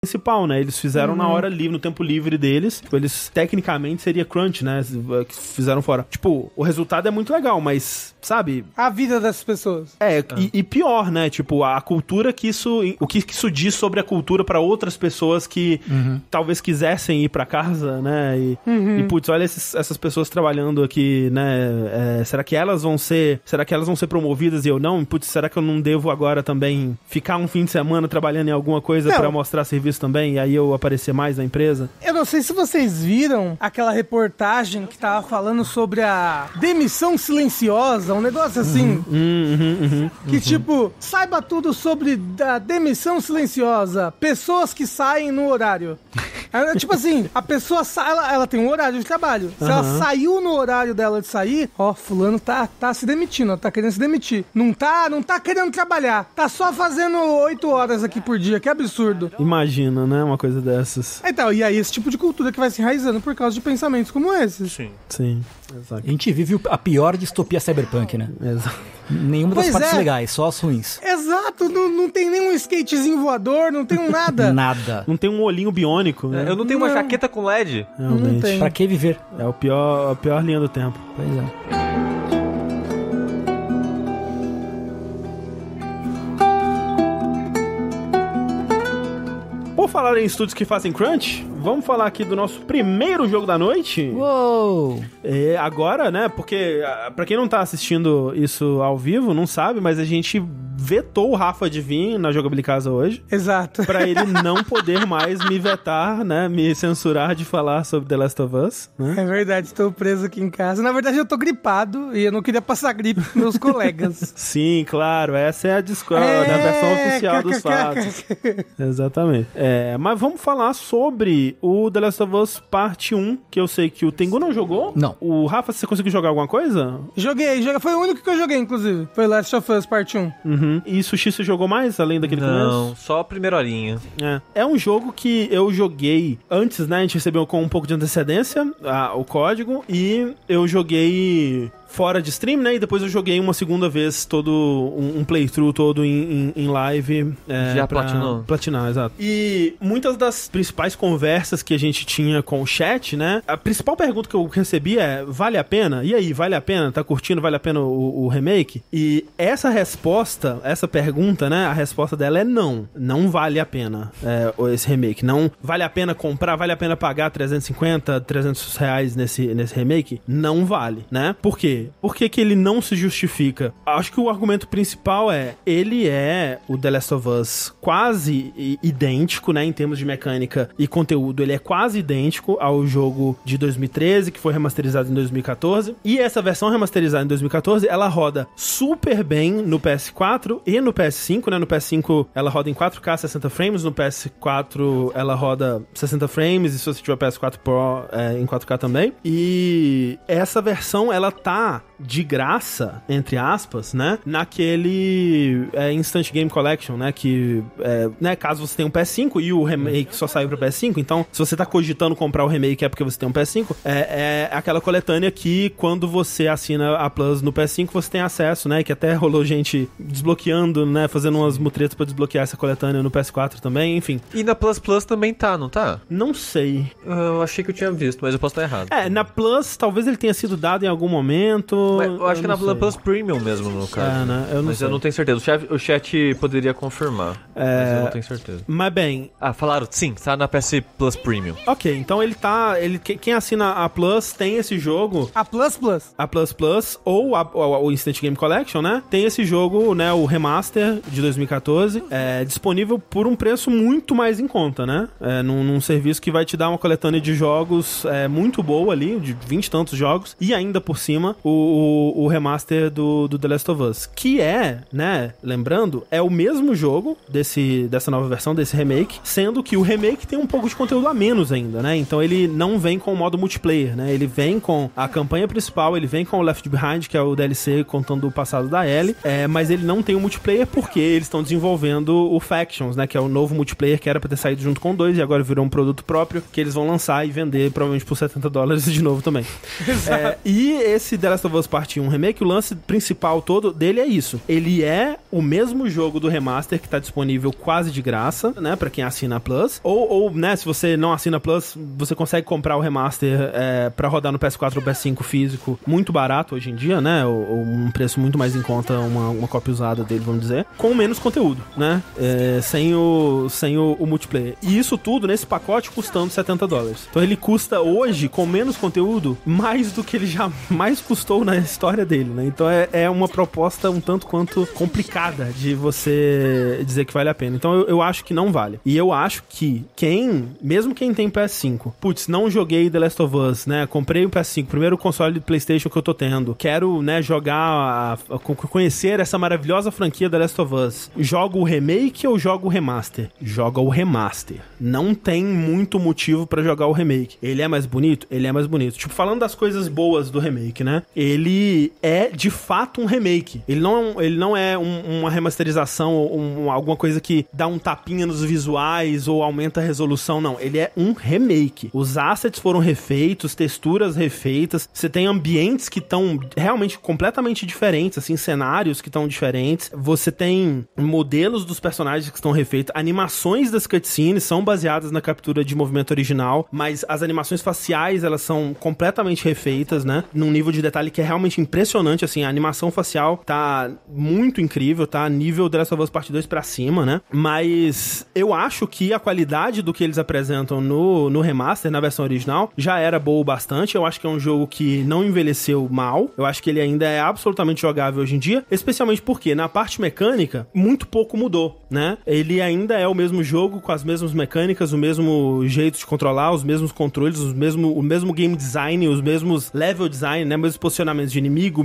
principal, né? Eles fizeram na hora livre, no tempo livre deles. Eles, tecnicamente, seria crunch, né? Que fizeram fora. Tipo, o resultado é muito legal, mas, sabe? A vida dessas pessoas. E pior, né? Tipo, a cultura que isso... O que isso diz sobre a cultura pra outras pessoas que talvez quisessem ir pra casa, né? E putz, olha essas pessoas trabalhando aqui, né? Será que elas vão ser promovidas e eu não? Putz, será que eu não devo agora também ficar um fim de semana trabalhando em alguma coisa pra mostrar serviço também? E aí eu aparecer mais na empresa? Eu não sei se vocês viram aquela reportagem que tava falando sobre a demissão silenciosa, um negócio assim. Que tipo, saiba tudo sobre a demissão silenciosa. Pessoas que saem no horário. Tipo assim, a pessoa ela tem um horário de trabalho. Se ela saiu no horário dela de sair, fulano tá se demitindo, ó, tá querendo se demitir. Não tá querendo trabalhar. Tá só fazendo 8 horas aqui por dia, que absurdo. Imagina, né? Uma coisa dessas. Então, e aí esse tipo de cultura que vai se enraizando por causa de pensamentos como esses. Sim, exato. A gente vive a pior distopia cyberpunk, né? Exato. Nenhuma das partes legais, só as ruins. Exato, não tem nenhum skatezinho voador, não tem nada. Nada. Não tem um olhinho biônico, né? Eu não tenho uma jaqueta com LED. Realmente. Não tem. Pra que viver? É a pior linha do tempo. Pois é. Por falar em estúdios que fazem crunch, vamos falar aqui do nosso primeiro jogo da noite. Uou! Agora, né, porque pra quem não tá assistindo isso ao vivo, não sabe, mas a gente vetou o Rafa de vir na Jogabilicasa hoje. Exato. Pra ele não poder mais me vetar, né, me censurar de falar sobre The Last of Us, né? É verdade, estou preso aqui em casa. Na verdade, eu tô gripado e eu não queria passar gripe pros meus colegas. Sim, claro, essa é a versão oficial dos fatos. Exatamente. Mas vamos falar sobre o The Last of Us Parte 1, que eu sei que o Tengu não jogou. Não. O Rafa, você conseguiu jogar alguma coisa? Joguei. Foi o único que eu joguei, inclusive. Foi Last of Us Parte 1. E Sushi, você jogou mais, além daquele começo? Não, só a primeira horinha. É um jogo que eu joguei antes, né? A gente recebeu com um pouco de antecedência o código, e eu joguei fora de stream, né? E depois eu joguei uma segunda vez um playthrough todo em live. Já platinou? Platinar, exato. E muitas das principais conversas que a gente tinha com o chat, né? A principal pergunta que eu recebi é: vale a pena? E aí, vale a pena? Tá curtindo? Vale a pena o remake? E essa pergunta, né? A resposta dela é não. Não vale a pena esse remake. Não vale a pena comprar, vale a pena pagar 350, 300 reais nesse remake? Não vale, né? Por quê? Por que ele não se justifica? Acho que o argumento principal ele é o The Last of Us quase idêntico, né, em termos de mecânica e conteúdo. Ele é quase idêntico ao jogo de 2013, que foi remasterizado em 2014. E essa versão remasterizada em 2014, ela roda super bem no PS4 e no PS5, né? No PS5 ela roda em 4K 60 frames, no PS4 ela roda 60 frames, e se você tiver PS4 Pro em 4K também. E essa versão, ela tá de graça, entre aspas, né, naquele Instant Game Collection, né, que, né, caso você tenha um PS5 e o remake só saiu pra PS5, então, se você tá cogitando comprar o remake é porque você tem um PS5, é aquela coletânea que, quando você assina a Plus no PS5, você tem acesso, né, que até rolou gente desbloqueando, né, fazendo umas mutretas pra desbloquear essa coletânea no PS4 também, enfim. E na Plus também tá, não tá? Não sei. Eu achei que eu tinha visto, mas eu posso estar errado. Na Plus, talvez ele tenha sido dado em algum momento. Eu acho que na Plus Premium mesmo, no caso. Né? Eu não tenho certeza. O chat poderia confirmar, mas eu não tenho certeza. Mas bem... falaram, sim, tá na PS Plus Premium. Ok, então quem assina a Plus tem esse jogo... A Plus Plus ou o Instant Game Collection, né? Tem esse jogo, né? O Remaster de 2014, disponível por um preço muito mais em conta, né? Num serviço que vai te dar uma coletânea de jogos muito boa ali, de 20 e tantos jogos, e ainda por cima o remaster do The Last of Us, que né, lembrando, é o mesmo jogo dessa nova versão, desse remake, sendo que o remake tem um pouco de conteúdo a menos ainda, né? Então ele não vem com o modo multiplayer, né? Ele vem com a campanha principal, ele vem com o Left Behind, que é o DLC contando o passado da Ellie, mas ele não tem o multiplayer porque eles estão desenvolvendo o Factions, né? Que é o novo multiplayer que era pra ter saído junto com o 2 e agora virou um produto próprio que eles vão lançar e vender provavelmente por $70 de novo também. E esse The Last of Us Part 1 Remake, o lance principal todo dele é isso. Ele é o mesmo jogo do remaster que tá disponível quase de graça, né, pra quem assina a Plus, ou né, se você não assina a Plus, você consegue comprar o remaster pra rodar no PS4 ou PS5 físico, muito barato hoje em dia, né, ou um preço muito mais em conta, uma cópia usada dele, vamos dizer, com menos conteúdo, né, sem o multiplayer. E isso tudo nesse pacote custando $70. Então ele custa hoje, com menos conteúdo, mais do que ele jamais custou na história dele, né? Então é uma proposta um tanto quanto complicada de você dizer que vale a pena. Então eu acho que não vale. E eu acho que mesmo quem tem PS5, putz, não joguei The Last of Us, né? Comprei o PS5, primeiro console de PlayStation que eu tô tendo. Quero, né, conhecer essa maravilhosa franquia The Last of Us. Jogo o remake ou jogo o remaster? Joga o remaster. Não tem muito motivo pra jogar o remake. Ele é mais bonito? Ele é mais bonito. Tipo, falando das coisas boas do remake, né? Ele é, de fato, um remake. Ele não é uma remasterização ou alguma coisa que dá um tapinha nos visuais ou aumenta a resolução, não. Ele é um remake. Os assets foram refeitos, texturas refeitas, você tem ambientes que estão realmente completamente diferentes, assim, cenários que estão diferentes, você tem modelos dos personagens que estão refeitos, animações das cutscenes são baseadas na captura de movimento original, mas as animações faciais, elas são completamente refeitas, né, num nível de detalhe que é realmente impressionante, assim, a animação facial tá muito incrível, tá nível The Last of Us Part 2 pra cima, né, mas eu acho que a qualidade do que eles apresentam no remaster, na versão original, já era boa o bastante. Eu acho que é um jogo que não envelheceu mal, eu acho que ele ainda é absolutamente jogável hoje em dia, especialmente porque na parte mecânica, muito pouco mudou, né, ele ainda é o mesmo jogo, com as mesmas mecânicas, o mesmo jeito de controlar, os mesmos controles, o mesmo game design, os mesmos level design, né, mesmos posicionamentos de inimigo,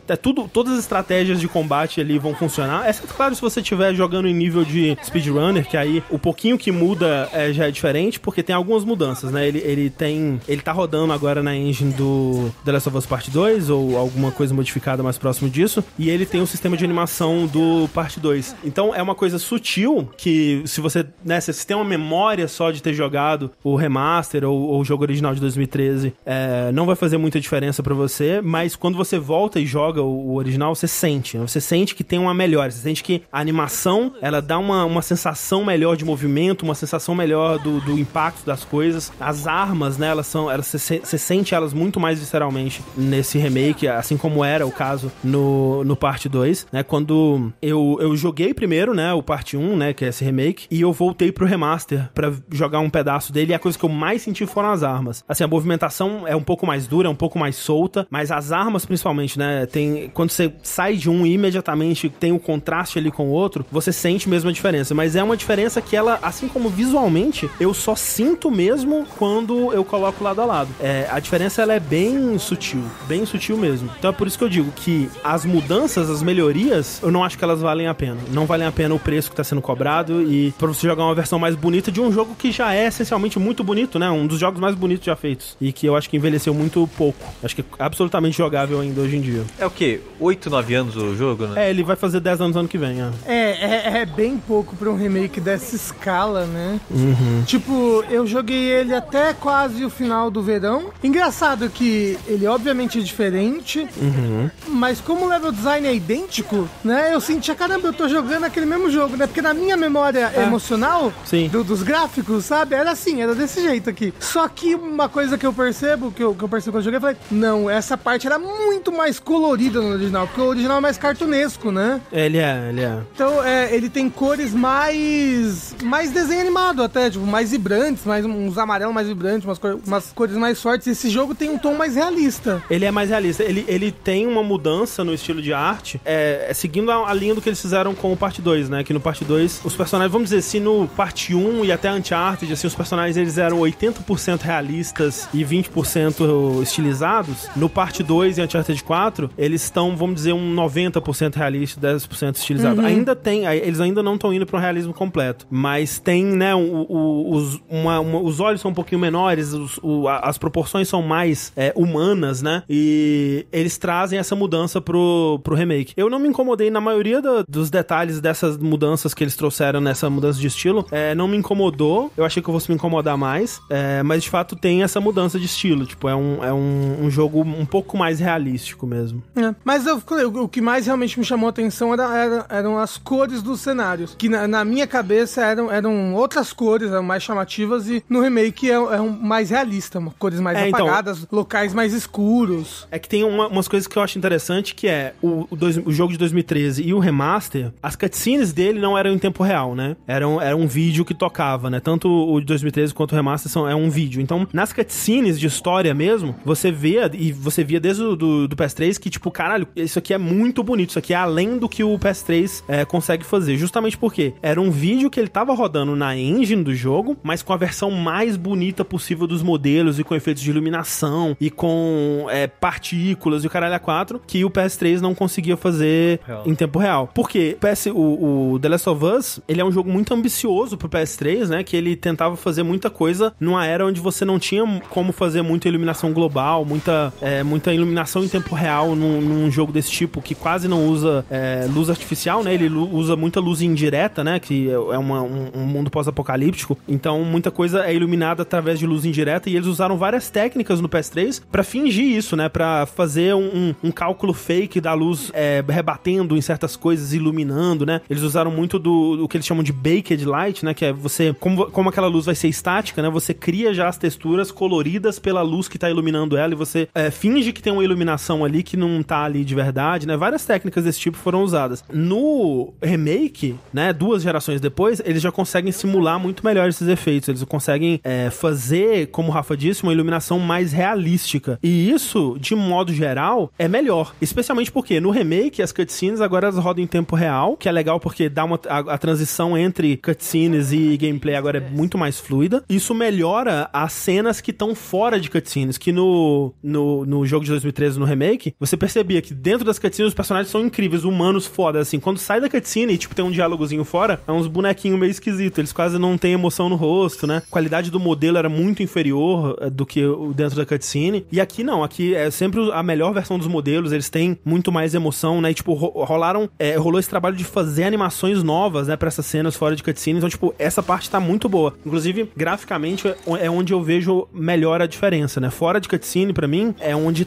todas as estratégias de combate ali vão funcionar, exceto, claro, se você estiver jogando em nível de speedrunner, que aí o pouquinho que muda já é diferente, porque tem algumas mudanças, né, ele tá rodando agora na engine do The Last of Us Part 2, ou alguma coisa modificada mais próximo disso, e ele tem um sistema de animação do Part 2, então é uma coisa sutil, que se você, né, se você tem uma memória só de ter jogado o remaster ou o jogo original de 2013, não vai fazer muita diferença pra você, mas quando você volta e joga o original, você sente que tem uma melhora, você sente que a animação, ela dá uma sensação melhor de movimento, uma sensação melhor do impacto das coisas, as armas, né, você sente elas muito mais visceralmente nesse remake, assim como era o caso no Part 2, né, quando eu joguei primeiro, né, o Part 1, né, que é esse remake, e eu voltei pro remaster pra jogar um pedaço dele, e a coisa que eu mais senti foram as armas. Assim, a movimentação é um pouco mais dura, é um pouco mais solta, mas as armas principalmente, né, quando você sai de um e imediatamente tem o contraste ali com o outro, você sente mesmo a diferença, mas é uma diferença que ela, assim como visualmente, eu só sinto mesmo quando eu coloco lado a lado. A diferença, ela é bem sutil mesmo. Então é por isso que eu digo que as mudanças, as melhorias, eu não acho que elas valem a pena. Não valem a pena o preço que tá sendo cobrado, e pra você jogar uma versão mais bonita de um jogo que já é essencialmente muito bonito, né? Um dos jogos mais bonitos já feitos. E que eu acho que envelheceu muito pouco. Acho que é absolutamente jogável ainda hoje em dia. É o quê? 8, 9 anos o jogo, né? Ele vai fazer 10 anos ano que vem, É bem pouco pra um remake dessa escala, né? Uhum. Tipo, eu joguei ele até quase o final do verão. Engraçado que ele obviamente é diferente, mas como o level design é idêntico, né? Eu senti, caramba, eu tô jogando aquele mesmo jogo, né? Porque na minha memória emocional dos gráficos, sabe? Era assim, era desse jeito aqui. Só que uma coisa que eu percebo, que eu percebo quando eu joguei, eu falei, não, essa parte era muito mais colorida no original, porque o original é mais cartunesco, né? Ele é. Então, ele tem cores mais desenho animado até, tipo, mais vibrantes, uns amarelos mais vibrantes, umas cores mais fortes. Esse jogo tem um tom mais realista. Ele é mais realista. Ele tem uma mudança no estilo de arte, seguindo a linha do que eles fizeram com o Part 2, né? Que no Part 2, os personagens, vamos dizer, se no Part 1 e até Uncharted, assim, os personagens, eles eram 80% realistas e 20% estilizados, no Part 2 e Uncharted 4, eles estão, vamos dizer, um 90% realista, 10% estilizado. Eles ainda não estão indo para um realismo completo, mas tem, né, os olhos são um pouquinho menores, as proporções são mais humanas, né, e eles trazem essa mudança pro remake. Eu não me incomodei na maioria dos detalhes dessas mudanças que eles trouxeram nessa mudança de estilo, não me incomodou, eu achei que eu fosse me incomodar mais, mas de fato tem essa mudança de estilo, tipo, é um jogo um pouco mais realístico mesmo. Mas o que mais realmente me chamou a atenção eram as cores dos cenários, que na minha cabeça eram outras cores, eram mais chamativas, e no remake é mais realista, cores mais apagadas, locais mais escuros. É que tem umas coisas que eu acho interessante, que é o jogo de 2013 e o remaster, as cutscenes dele não eram em tempo real, né? Era um vídeo que tocava, né? Tanto o de 2013 quanto o remaster é um vídeo. Então, nas cutscenes de história mesmo, você via desde do PS3 que, tipo, caralho, isso aqui é muito bonito, isso aqui é além do que o PS3 consegue fazer. Justamente porque era um vídeo que ele tava rodando na engine do jogo, mas com a versão mais bonita possível dos modelos e com efeitos de iluminação e com partículas e o caralho A4, que o PS3 não conseguia fazer em tempo real. Porque o The Last of Us, ele é um jogo muito ambicioso pro PS3, né? Que ele tentava fazer muita coisa numa era onde você não tinha como fazer muita iluminação global, muita iluminação em tempo real num jogo desse tipo, que quase não usa luz artificial, né? Ele usa muita luz indireta, né? Que é um mundo pós-apocalíptico. Então, muita coisa é iluminada através de luz indireta, e eles usaram várias técnicas no PS3 pra fingir isso, né? Pra fazer um cálculo fake da luz rebatendo em certas coisas, iluminando, né? Eles usaram muito do que eles chamam de baked light, né? Que é você, como aquela luz vai ser estática, né? Você cria já as texturas coloridas pela luz que tá iluminando ela, e você finge que tem uma iluminação ali que não tá ali de verdade, né? Várias técnicas desse tipo foram usadas. No remake, né? 2 gerações depois, eles já conseguem simular muito melhor esses efeitos. Eles conseguem fazer, como o Rafa disse, uma iluminação mais realística. E isso, de modo geral, é melhor. Especialmente porque no remake, as cutscenes agora elas rodam em tempo real, que é legal porque dá a transição entre cutscenes e gameplay agora é muito mais fluida. Isso melhora as cenas que estão fora de cutscenes, que no jogo de 2013, no remake, você percebia que dentro das cutscenes os personagens são incríveis, humanos foda, assim. Quando sai da cutscene e, tipo, tem um diálogozinho fora, é uns bonequinhos meio esquisitos. Eles quase não têm emoção no rosto, né? A qualidade do modelo era muito inferior do que dentro da cutscene. E aqui não, aqui é sempre a melhor versão dos modelos, eles têm muito mais emoção, né? E, tipo, rolou esse trabalho de fazer animações novas, né, pra essas cenas fora de cutscene. Então, tipo, essa parte tá muito boa. Inclusive, graficamente, é onde eu vejo melhor a diferença, né? Fora de cutscene, pra mim, é onde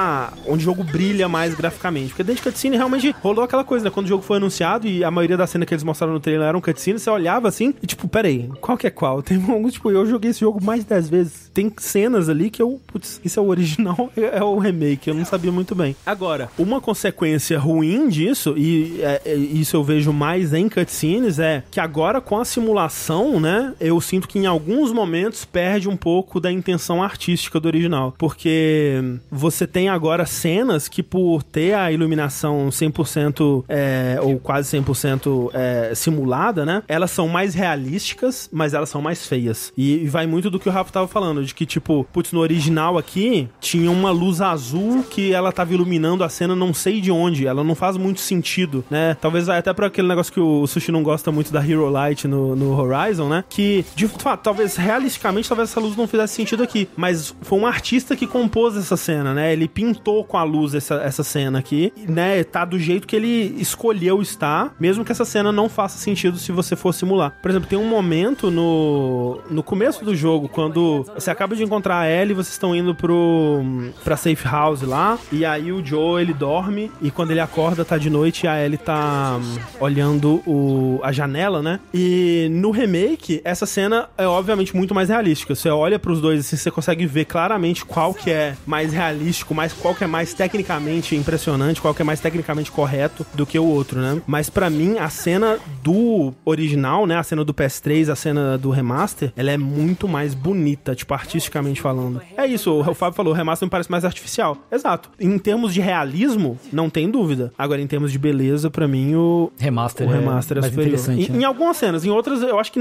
o jogo brilha mais graficamente. Porque dentro de cutscene, realmente, rolou aquela coisa, né? Quando o jogo foi anunciado e a maioria das cenas que eles mostraram no trailer eram cutscene, você olhava assim e, tipo, peraí, qual que é qual? Tem alguns, tipo, eu joguei esse jogo mais de 10 vezes. Tem cenas ali que putz, isso é o original, é o remake, eu não sabia muito bem. Agora, uma consequência ruim disso, e isso eu vejo mais em cutscenes, é que agora com a simulação, né, eu sinto que em alguns momentos perde um pouco da intenção artística do original, porque você tem agora cenas que, por ter a iluminação 100% ou quase 100% simulada, né, elas são mais realísticas, mas elas são mais feias. E vai muito do que o Rafa tava falando, de que, tipo, putz, no original aqui, tinha uma luz azul que ela tava iluminando a cena não sei de onde, ela não faz muito sentido, né? Talvez até pra aquele negócio que o Sushi não gosta muito da Hero Light no Horizon, né? Que, de fato, talvez realisticamente, talvez essa luz não fizesse sentido aqui, mas foi um artista que compôs essa cena, né? Ele pintou com a luz essa cena aqui, né? Tá do jeito que ele escolheu estar, mesmo que essa cena não faça sentido se você for simular. Por exemplo, tem um momento no começo do jogo, quando você acaba de encontrar a Ellie, vocês estão indo pra safe house lá, e aí o Joe, ele dorme, e quando ele acorda, tá de noite, e a Ellie tá olhando a janela, né? E no remake, essa cena é obviamente muito mais realística. Você olha pros dois, assim, você consegue ver claramente qual que é mais realístico, qual que é mais tecnicamente impressionante, qual que é mais tecnicamente correto do que o outro, né? Mas pra mim, a cena do original, né? A cena do PS3, a cena do remaster, ela é muito mais bonita, tipo, artisticamente falando. É isso, o Fábio falou, o remaster me parece mais artificial. Exato. Em termos de realismo, não tem dúvida. Agora, em termos de beleza, pra mim, o remaster é superior. Em algumas cenas, em outras, eu acho que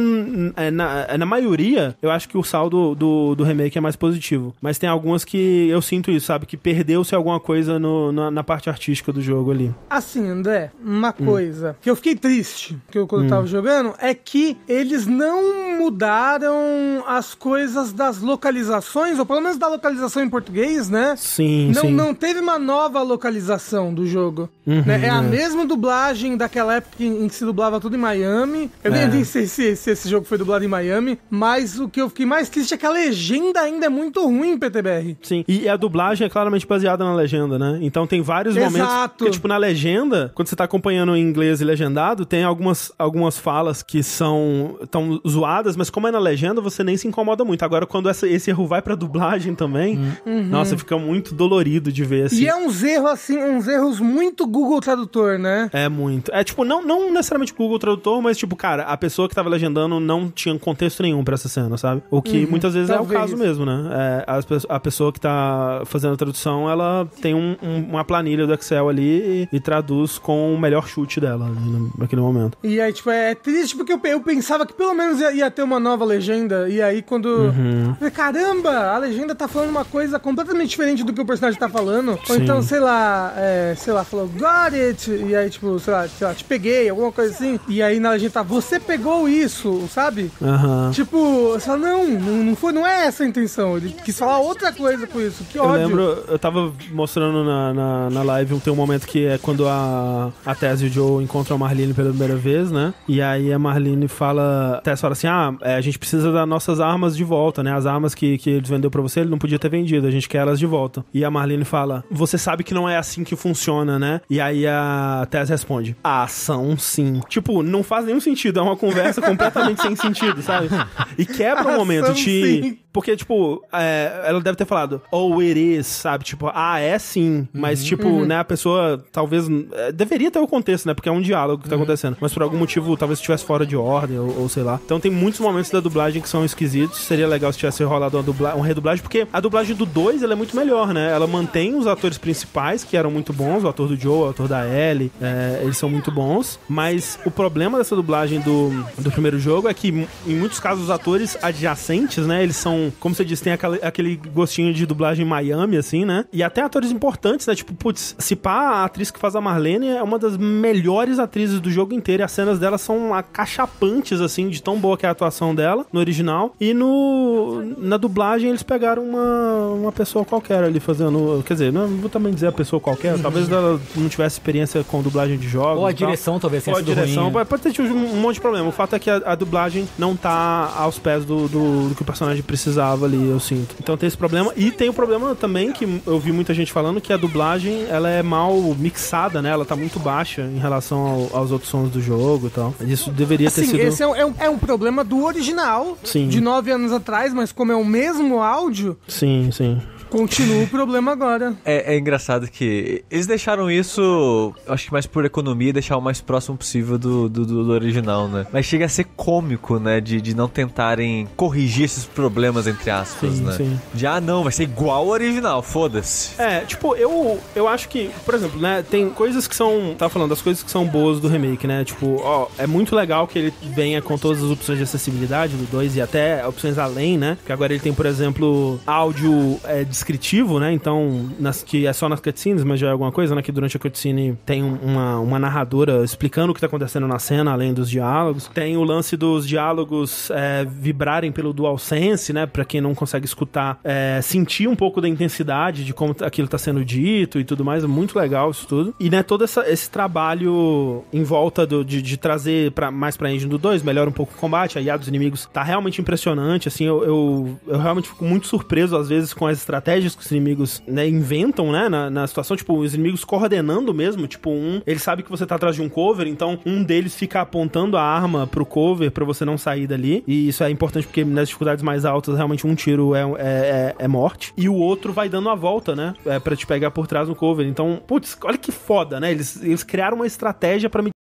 na maioria, eu acho que o saldo do remake é mais positivo. Mas tem algumas que eu sinto isso, sabe? Que perdeu-se alguma coisa na parte artística do jogo ali. Assim, André, uma coisa que eu fiquei triste quando eu tava jogando é que eles não mudaram as coisas das localizações, ou pelo menos da localização em português, né? Sim. Não teve uma nova localização do jogo. Né? É a mesma dublagem daquela época em que se dublava tudo em Miami. Eu nem sei se esse jogo foi dublado em Miami, mas o que eu fiquei mais triste é que a legenda ainda é muito ruim, PTBR. Sim, e a dublagem é claramente baseada na legenda, né? Então tem vários momentos que, tipo, na legenda, legenda, quando você tá acompanhando em inglês e legendado, tem algumas falas que são tão zoadas, mas como é na legenda, você nem se incomoda muito. Agora, quando esse erro vai pra dublagem também, nossa, fica muito dolorido de ver, assim. E é uns erros, assim, uns erros muito Google Tradutor, né? É muito. É, tipo, não necessariamente Google Tradutor, mas, tipo, cara, a pessoa que tava legendando não tinha contexto nenhum pra essa cena, sabe? O que muitas vezes é o caso mesmo, né? A pessoa que tá fazendo a tradução, ela tem uma planilha do Excel ali e traduz com o melhor chute dela ali, naquele momento. E aí, tipo, é triste porque eu pensava que pelo menos ia ter uma nova legenda, e aí quando... Caramba, a legenda tá falando uma coisa completamente diferente do que o personagem tá falando. Ou então, sei lá, falou, got it, e aí, tipo, sei lá, te peguei, alguma coisa assim. E aí na legenda tá, você pegou isso, sabe? Tipo, você fala, não é essa a intenção. Ele quis falar outra coisa com isso, que ódio. Eu lembro, eu tava mostrando na live, tem um momento que é quando a Tess e o Joe encontram a Marlene pela primeira vez, né? E aí a Marlene fala, a Tess fala assim, a gente precisa das nossas armas de volta, né? As armas que eles vendeu pra você, ele não podia ter vendido, a gente quer elas de volta. E a Marlene fala, você sabe que não é assim que funciona, né? E aí a Tess responde, são sim. Tipo, não faz nenhum sentido, é uma conversa completamente sem sentido, sabe? E quebra um momento sim. Porque, tipo, ela deve ter falado, it is, sabe? Tipo, é sim. Mas, tipo, né, a pessoa talvez... deveria ter o contexto, né? Porque é um diálogo que tá acontecendo. Mas por algum motivo, talvez estivesse fora de ordem, ou sei lá. Então tem muitos momentos da dublagem que são esquisitos. Seria legal se tivesse rolado uma redublagem, porque a dublagem do 2, ela é muito melhor, né? Ela mantém os atores principais, que eram muito bons. O ator do Joe, o ator da Ellie, eles são muito bons. Mas o problema dessa dublagem do primeiro jogo é que, em muitos casos, os atores adjacentes, né? Eles são, como você disse, tem aquele gostinho de dublagem Miami, assim, né? E até atores importantes, né? Tipo, putz, se pá, a atriz que faz a Marlene é uma das melhores atrizes do jogo inteiro. E as cenas dela são acachapantes, assim, de tão boa que é a atuação dela no original. E na dublagem eles pegaram uma pessoa qualquer ali fazendo... Quer dizer, não vou também dizer a pessoa qualquer. Talvez ela não tivesse experiência com dublagem de jogos. Ou a direção talvez tenha sido ruim, né? Pode ter tido um monte de problema. O fato é que a dublagem não tá aos pés do que o personagem precisava ali, eu sinto. Então tem esse problema. E tem o problema também, que eu vi muita gente falando, que a dublagem, ela é mal mixada, né? Ela tá muito baixa em relação aos outros sons do jogo e tal. Isso deveria ter sido... Esse é um problema do original, de 9 anos atrás, mas como é o mesmo áudio... Sim. Continua o problema agora. É engraçado que eles deixaram isso, acho que mais por economia, deixar o mais próximo possível do original, né? Mas chega a ser cômico, né? De não tentarem corrigir esses problemas, entre aspas, né? Sim. Não, vai ser igual ao original, foda-se. Tipo, eu acho que, por exemplo, né? Tem coisas que são... Tava falando das coisas que são boas do remake, né? Tipo, é muito legal que ele venha com todas as opções de acessibilidade do 2 e até opções além, né? Que agora ele tem, por exemplo, áudio descritivo, né? Então, que é só nas cutscenes, mas já é alguma coisa, né? Que durante a cutscene tem uma narradora explicando o que tá acontecendo na cena, além dos diálogos. Tem o lance dos diálogos vibrarem pelo DualSense, né? Pra quem não consegue escutar, sentir um pouco da intensidade de como aquilo tá sendo dito e tudo mais. É muito legal isso tudo. E, né, todo esse trabalho em volta de trazer mais pra engine do 2, melhora um pouco o combate, a IA dos inimigos tá realmente impressionante, assim, eu realmente fico muito surpreso, às vezes, com as estratégias que os inimigos, né, inventam, né, na situação, tipo, os inimigos coordenando mesmo, tipo, ele sabe que você tá atrás de um cover, então um deles fica apontando a arma pro cover pra você não sair dali, e isso é importante porque nas dificuldades mais altas, realmente um tiro é morte, e o outro vai dando a volta, né, pra te pegar por trás no cover, então, putz, olha que foda, né, eles criaram uma estratégia pra